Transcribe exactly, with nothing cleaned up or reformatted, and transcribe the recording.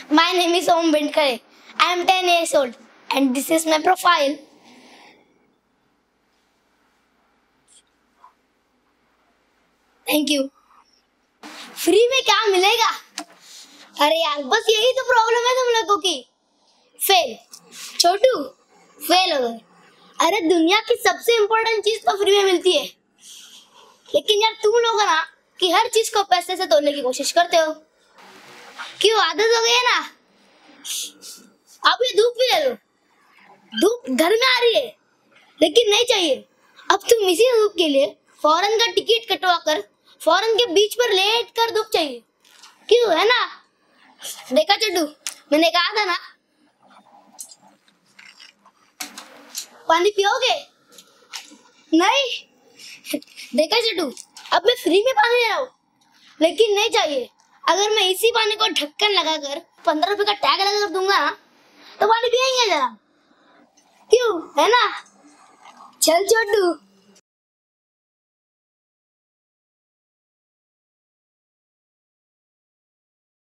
My name is Om Bindkare. I am ten years old and this is my profile. Thank you. Free में क्या मिलेगा? अरे यार बस यही तो प्रॉब्लम है तुम लोगों की। फेल। छोटू फेल हो गए। अरे दुनिया की सबसे इम्पोर्टेंट चीज तो फ्री में मिलती है, लेकिन यार तुम लोग ना कि हर चीज को पैसे से तोड़ने की कोशिश करते हो। क्यों? आदत हो गई है ना। अब ये धूप भी ले लो, धूप घर में आ रही है लेकिन नहीं चाहिए। अब तुम इसी धूप के लिए फॉरेन का टिकट कटवा कर फॉरेन के बीच पर लेट कर धूप चाहिए। क्यों? है ना। देखा चड्डू, मैंने कहा था ना। पानी पियोगे? नहीं। देखा चड्डू, अब मैं फ्री में पानी ले रहा हूँ लेकिन नहीं चाहिए। अगर मैं इसी पानी को ढक्कन लगाकर पंद्रह रुपए का टैग लगाकर दूंगा ना तो पानी पियेंगे जरा। क्यों? है ना। चल छोटू।